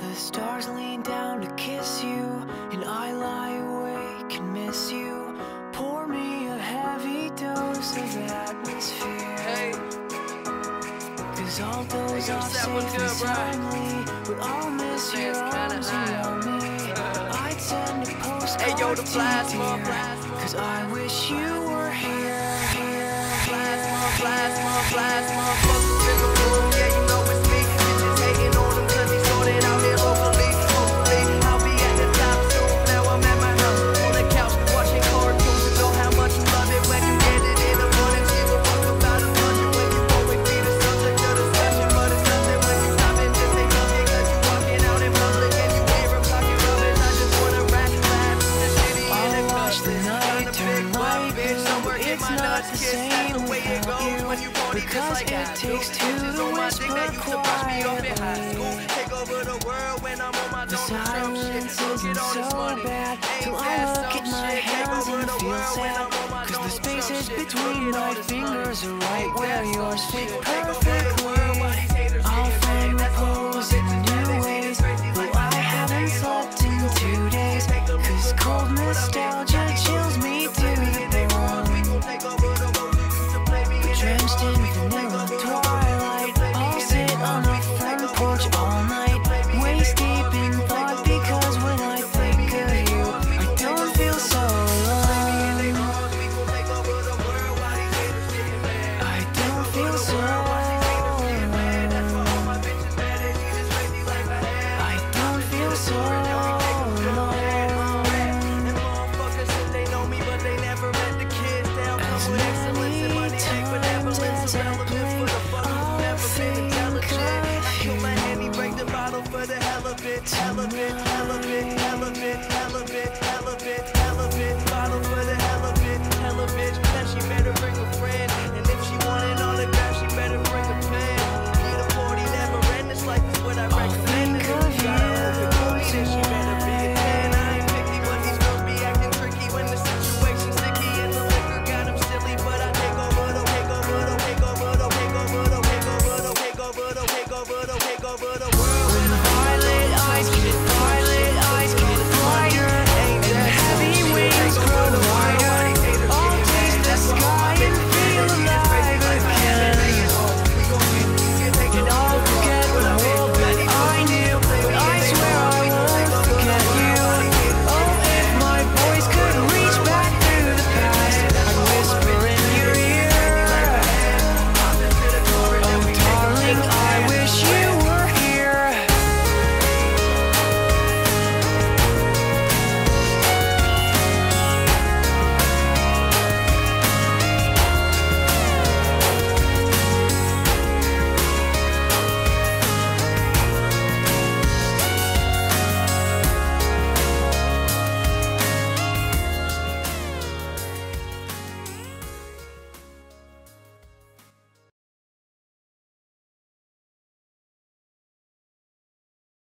The stars lean down to kiss you, and I lie awake and miss you. Pour me a heavy dose of atmosphere. Hey. Cause all those are safe and soundly, but I'll miss your arms around me. I tend to postcard to you, dear, cause I wish you were here, Plasma, fuck in the room, yeah, you know it's me. Bitches hating on them cause he sorted out here locally. Hopefully, I'll be at the top soon. Now I'm at my house, on the couch, watching cartoons. You know how much you love it when you get it in the morning. Give a fuck about 100 when you always be the subject of discussion. But it's nothing when you stop and just say something. Cause you walking out in public and you hear him talking rubbish. I just wanna rap the city in the watch the night turn light blue. It's not the same without you, because it takes two to whisper quietly. The silence isn't so bad till I look at my hands and feel sad, cause the spaces between my fingers are right where yours fit perfectly. I'll find repose in new ways, though I haven't slept in 2 days, cause cold nostalgia chills me to the bone. Drenched in vanilla twilight, I'll sit on the front porch all night, waist deep in thought, because when I think of you, I don't feel so alone. I don't feel so alone. I don't feel so alone. As many times as I blink, I'll think of you. For the hell of it, hell of it, hell of it, hell of it, hell of it, hell of it, hell of it, bottle for the hell of it, hell of it. Then she better bring a friend, and if she want an autograph, she better bring a pen. Need a party never end, it's like this what I recommend. Think of you She better be a 10. I ain't picky, but these girls be acting tricky when the situation's sticky and the liquor got them silly. But I take over the, take over the, take over the, take over the, take over the, take over the, take over the, take over the.